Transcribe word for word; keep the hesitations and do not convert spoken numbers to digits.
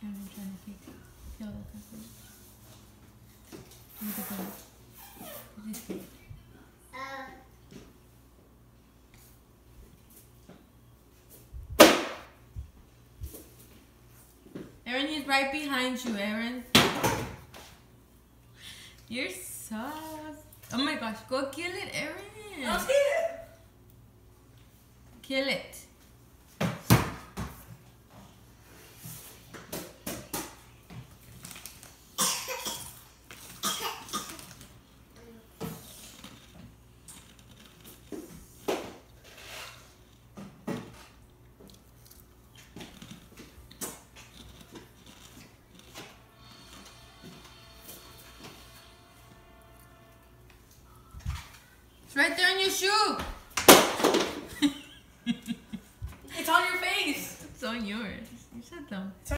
Aaron trying to kick, kill the cockroach. Look at that. He's scared. Aaron, he's right behind you, Aaron. You're sus. Oh my gosh, go kill it, Aaron. I'll see it. Kill it. It's right there in your shoe. It's on your face. It's on yours. You're so dumb.